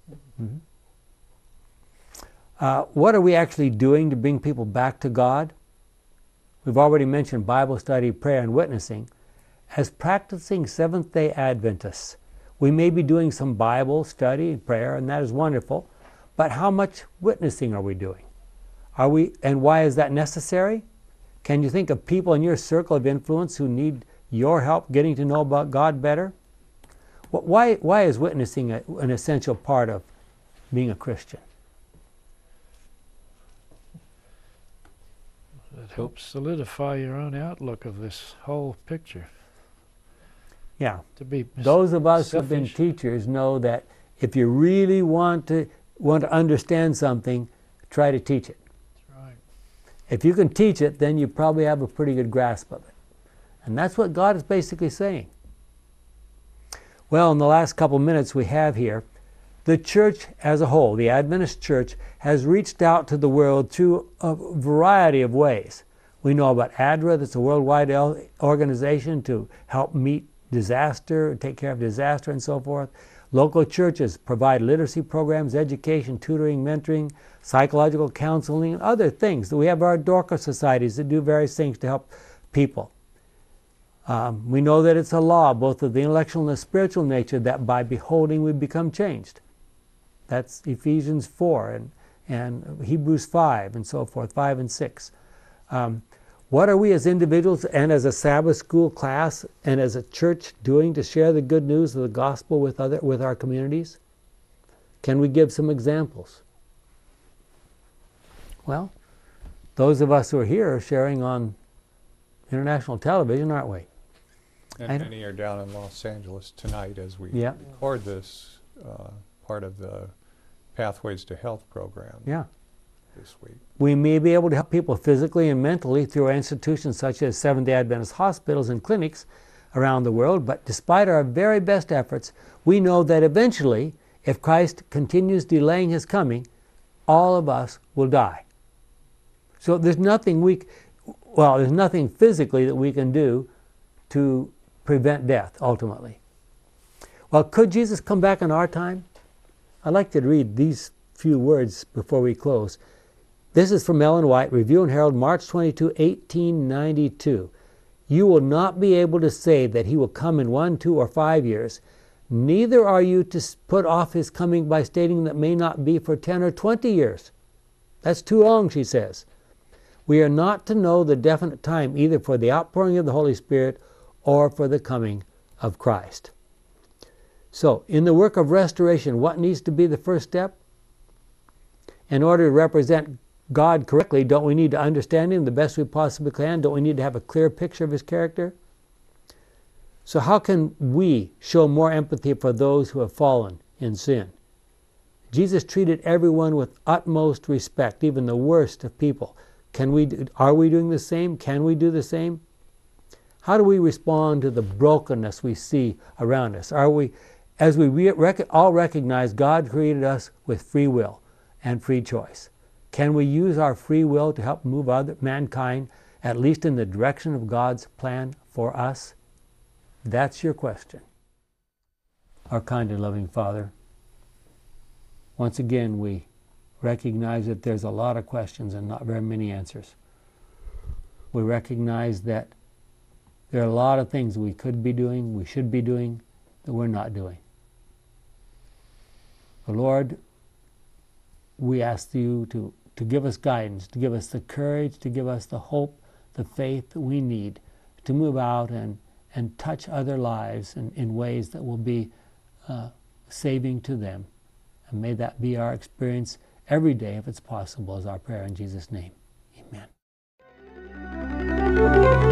What are we actually doing to bring people back to God? We've already mentioned Bible study, prayer, and witnessing. As practicing Seventh-day Adventists, we may be doing some Bible study and prayer, and that is wonderful, but how much witnessing are we doing? And why is that necessary? Can you think of people in your circle of influence who need your help getting to know about God better? Why is witnessing an essential part of being a Christian? It helps solidify your own outlook of this whole picture. Yeah. To be Those of us who've been selfish. teachers know that if you really want to understand something, try to teach it. That's right. If you can teach it, then you probably have a pretty good grasp of it. And that's what God is basically saying. Well, in the last couple minutes we have here, The church as a whole, the Adventist church, has reached out to the world through a variety of ways. We know about ADRA, that's a worldwide organization to help meet disaster, take care of disaster and so forth. Local churches provide literacy programs, education, tutoring, mentoring, psychological counseling, and other things. We have our Dorcas societies that do various things to help people. We know that it's a law, both of the intellectual and the spiritual nature, that by beholding we become changed. That's Ephesians 4 and Hebrews 5 and so forth, 5 and 6. What are we as individuals and as a Sabbath school class and as a church doing to share the good news of the gospel with our communities? Can we give some examples? Well, those of us who are here are sharing on international television, aren't we? And many are down in Los Angeles tonight as we record this part of the Pathways to Health program this week. We may be able to help people physically and mentally through institutions such as Seventh-day Adventist hospitals and clinics around the world, but despite our very best efforts, we know that eventually, if Christ continues delaying his coming, all of us will die. So there's nothing there's nothing physically that we can do to prevent death, ultimately. Well, could Jesus come back in our time? I'd like to read these few words before we close. This is from Ellen White, Review and Herald, March 22, 1892. You will not be able to say that he will come in 1, 2, or 5 years. Neither are you to put off his coming by stating that may not be for 10 or 20 years. That's too long, she says. We are not to know the definite time either for the outpouring of the Holy Spirit or for the coming of Christ. So, in the work of restoration, what needs to be the first step? In order to represent God correctly, don't we need to understand him the best we possibly can? Don't we need to have a clear picture of his character? So how can we show more empathy for those who have fallen in sin? Jesus treated everyone with utmost respect, even the worst of people. Are we doing the same? Can we do the same? How do we respond to the brokenness we see around us? As we all recognize, God created us with free will and free choice. Can we use our free will to help move mankind, at least in the direction of God's plan for us? That's your question. Our kind and loving Father, once again we recognize that there's a lot of questions and not very many answers. We recognize that there are a lot of things we could be doing, we should be doing, that we're not doing. But Lord, we ask you to give us guidance, to give us the courage, to give us the hope, the faith that we need to move out and touch other lives in ways that will be saving to them. And may that be our experience every day, if it's possible, is our prayer in Jesus' name. Amen.